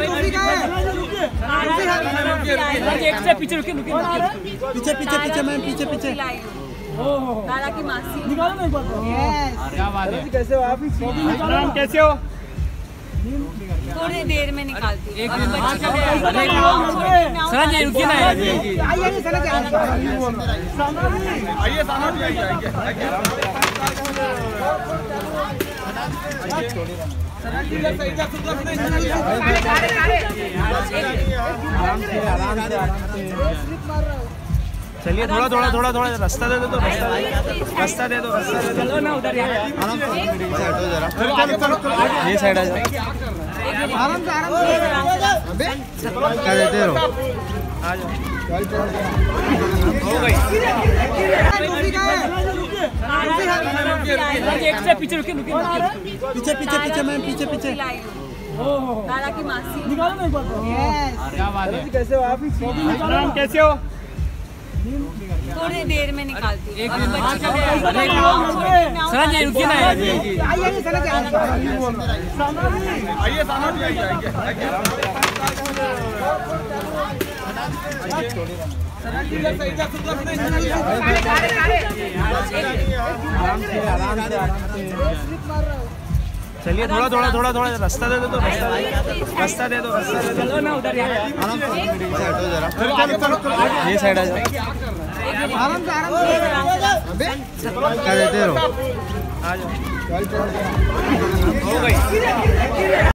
पीछे पीछे पीछे मैम पीछे पीछे दादा की मासी निकालो ना एक बार। क्या बात है, कैसे हो आप? मैम कैसे हो? थोड़ी देर में निकालती हूँ। सना जी रुकिए ना। आइए साना जी आइए। चलिए थोड़ा रास्ता दे दो, रास्ता दे दो। चलो ना उधर यार। ये साइड आ जाओ। आराम से क्या देते हो? आ जाओ। हो गई। पीछे पीछे मैम पीछे पीछे दादा की मासी निकालो ना एक बार। क्या बात है, कैसे हो आप? मैम कैसे हो? थोड़ी देर में निकालती हूँ। सना जी रुकिए ना। आइए साना जी आइए। चलिए थोड़ा रास्ता दे दो, रास्ता दे दो। चलो ना उधर यार। ये साइड आ जाओ। आराम से क्या देते हो? आ जाओ। हो गई।